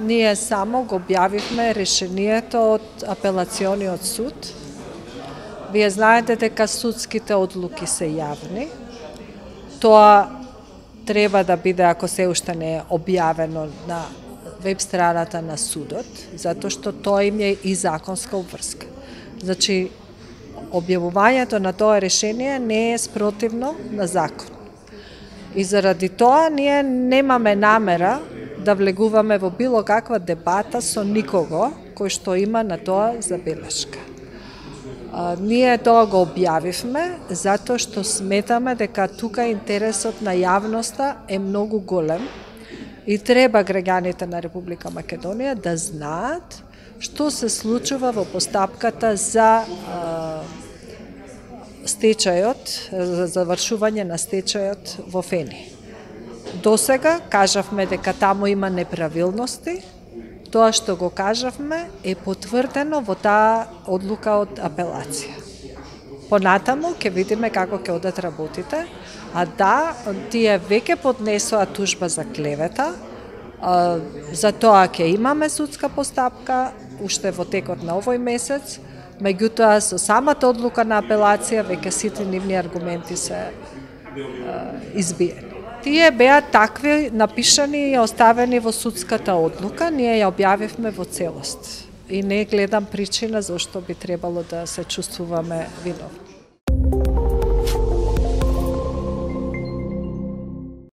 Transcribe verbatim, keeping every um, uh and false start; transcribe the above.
Ние само го објавивме решението од апелациониот суд. Вие знаете дека судските одлуки се јавни. Тоа треба да биде, ако се уште не е објавено на веб страната на судот, затоа што тоа им е и законска обврска. Значи, објавувањето на тоа решение не е спротивно на закон. И заради тоа ние немаме намера да влегуваме во било каква дебата со никого кој што има на тоа забелешка. А, ние тоа го објавивме затоа што сметаме дека тука интересот на јавноста е многу голем и треба граѓаните на Република Македонија да знаат што се случува во постапката за а, стечајот, за завршување на стечајот во ФЕНИ. Досега кажавме дека таму има неправилности. Тоа што го кажавме е потврдено во таа одлука од апелација. Понатаму ќе видиме како ќе одат работите, а да, тие веќе поднесоа тужба за клевета, за тоа ќе имаме судска постапка уште во текот на овој месец, меѓутоа со самата одлука на апелација веќе сите нивни аргументи се избиени. Тие беа такви напишани и оставени во судската одлука, ние ја објавивме во целост. И не гледам причина зашто би требало да се чувствуваме виновни.